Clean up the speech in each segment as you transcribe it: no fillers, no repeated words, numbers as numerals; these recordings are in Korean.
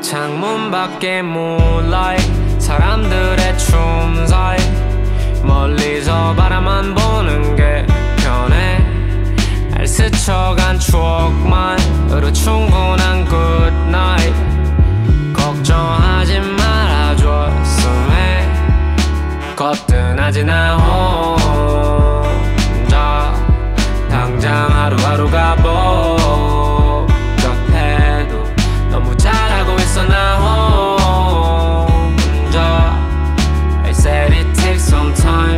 창문 밖에 moonlight 사람들의 춤 사이 멀리서 바라만 보는 게 편해 날 스쳐간 추억만으로 충분한 good night 걱정하지 말아줬음 해 거뜬하지 나 혼자 당장 하루하루가 복잡해도 너무 잘하고 있어 나 혼자 I said it takes some time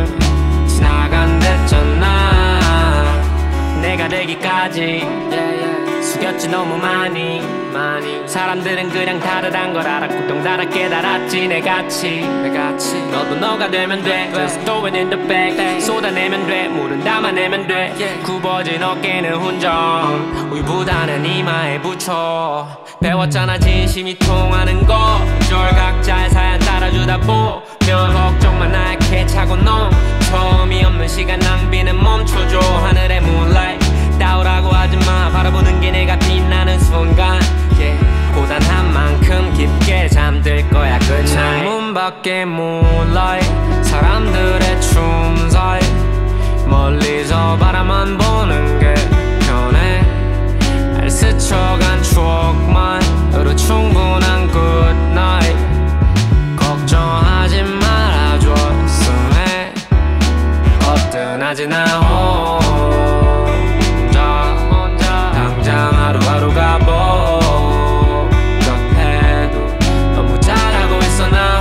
지나간댔잖아 내가 되기까지 숙였지 너무 많이 사람들은 그냥 다르단 걸 알았고 덩달아 깨달았지 내같이 너도 너가 되면 돼 Just throw it in the bag 쏟아내면 돼 물은 담아내면 돼 굽어진 어깨는 훈정 우유보다는 이마에 붙여 배웠잖아 진심이 통하는 거 절 각자의 사연 따라주다 보면 걱정만 하게 차고 넘 처음이 없는 시간 낭비는 멈춰줘 하늘의 moonlight 따오라고 하지마 바라보는 게 내가 빛나는 순간 고단한 만큼 깊게 잠들 거야 good night 창문 밖에 moonlight 사람들의 춤 사이 멀리서 바라만 보는 게 편해 날 스쳐간 추억만으로 충분한 good night 걱정하지 말아줬음 해 거뜬하지 나 혼자 당장 하루하루가 복잡해도 너무 잘하고 있어 나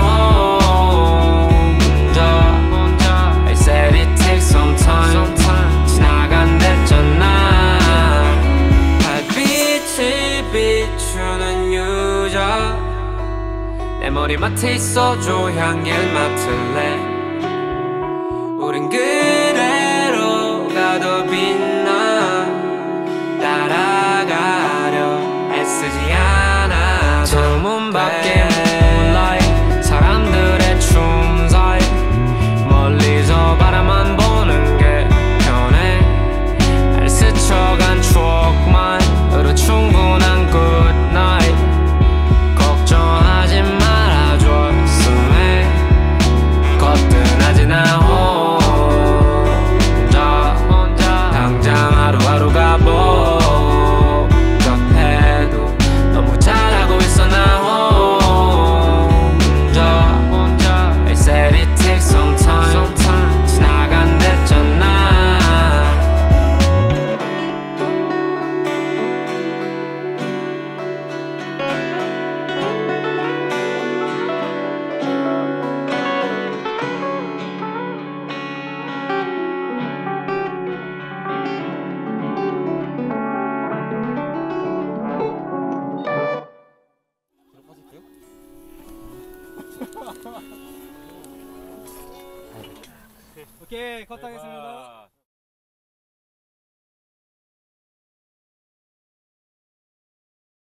혼자 I said it takes some time 지나간댔잖아 달빛이 비추는 유적 내 머리맡에 있어줘 향기를 맡을래 우린 그대로 가도 빛나 따라가려 애쓰지 않아 창문 밖에 moonlight 사람들의 춤 사이 멀리서 바라만 보는 게 편해 날 스쳐간 추억만으로 충분한 good night 걱정하지 말아줬음 해 거뜬하지 나 혼자 당장 하루하루가 복잡해도 너무 잘하고 있어 나 혼자 I said it takes some time 지나간댔잖아 오케이 컷하겠습니다.